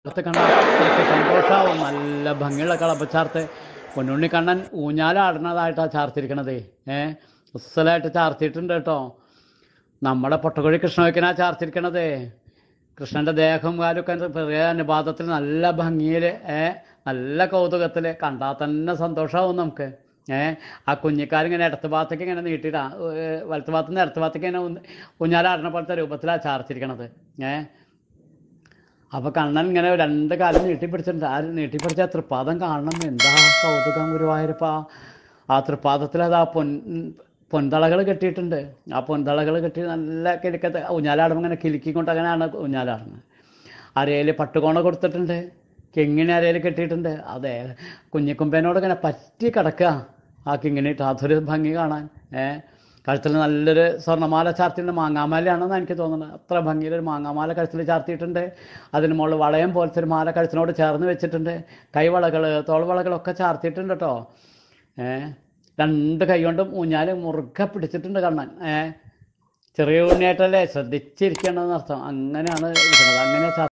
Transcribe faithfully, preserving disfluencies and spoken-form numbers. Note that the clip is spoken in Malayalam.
കളത്ത് കണ്ടാൽ അത്രയ്ക്ക് സന്തോഷമാവും. നല്ല ഭംഗിയുള്ള കളപ്പച്ചാർത്ത് പൊന്നുണ്ണി കണ്ണൻ ഊഞ്ഞാലാടുന്നതായിട്ടാണ് ചാർത്തിരിക്കണത്. ഏഹ് ഉസ്സലായിട്ട് ചാർത്തിയിട്ടുണ്ട് കേട്ടോ. നമ്മുടെ പൊട്ടക്കുഴി കൃഷ്ണവയ്ക്കനാ ചാർത്തിരിക്കണത്. കൃഷ്ണൻ്റെ ദേഹം കാലൊക്കെ ചെറിയ അനുപാതത്തിൽ നല്ല ഭംഗിയിൽ നല്ല കൗതുകത്തിൽ കണ്ടാൽ തന്നെ സന്തോഷമാവും നമുക്ക്. ഏഹ് ആ കുഞ്ഞിക്കാരിങ്ങനെ ഇടത്ത് ഭാഗത്തേക്ക് ഇങ്ങനെ നീട്ടിയിട്ടാ, വലത്ത് ഭാഗത്തു നിന്ന് ഇടത്ത് ഭാഗത്തേക്ക് ഇങ്ങനെ ഊഞ്ഞാലാടുന്ന പോലത്തെ രൂപത്തിലാണ് ചാർത്തിരിക്കണത്. ഏഹ് അപ്പോൾ കണ്ണൻ ഇങ്ങനെ രണ്ട് കാലം നീട്ടിപ്പിടിച്ചിട്ടുണ്ട്. ആ നീട്ടിപ്പിടിച്ച തൃപ്പാദം കാണണം. എന്താ കൗതുകം ഗുരുവായൂരപ്പ. ആ തൃപ്പാദത്തിൽ അത് ആ പൊൻ പൊൻതളകൾ കെട്ടിയിട്ടുണ്ട്. ആ പൊൻതളകൾ കെട്ടി നല്ല കിലുക്കത്ത് ഊഞ്ഞാലാടുമ്പോൾ ഇങ്ങനെ കിലുക്കിക്കൊണ്ട് അങ്ങനെയാണ് ഊഞ്ഞാലാടുന്നത്. അരയിൽ പട്ടുകോണ കൊടുത്തിട്ടുണ്ട്. കിങ്ങിണി അരയിൽ കെട്ടിയിട്ടുണ്ട്. അതെ, കുഞ്ഞിക്കുമ്പേനോട് ഇങ്ങനെ പറ്റി കിടക്കുക ആ കിങ്ങിണിട്ട്. അതൊരു ഭംഗി കാണാൻ. ഏഹ് കഴുത്തിൽ നല്ലൊരു സ്വർണ്ണമാല ചാർത്തിയിട്ടുണ്ട്. മാങ്ങാമാലയാണെന്ന് എനിക്ക് തോന്നുന്നത്. അത്ര ഭംഗിയിലൊരു മാങ്ങാമാല കഴുത്തിൽ ചാർത്തിയിട്ടുണ്ട്. അതിന് മുകളിൽ വളയം പോലത്തെ ഒരു മാല കഴുത്തിനോട് ചേർന്ന് വെച്ചിട്ടുണ്ട്. കൈവളകൾ തോൾവളകളൊക്കെ ചാർത്തിയിട്ടുണ്ട് കേട്ടോ. ഏഹ് രണ്ട് കൈ കൊണ്ടും ഊഞ്ഞാൽ മുറുക്കെ പിടിച്ചിട്ടുണ്ട് കണ്ണൻ. ഏഹ് ചെറിയ ഉണ്ണിയായിട്ടല്ലേ ശ്രദ്ധിച്ചിരിക്കണമെന്ന് അർത്ഥം. അങ്ങനെയാണ് ഇരിക്കുന്നത്. അങ്ങനെ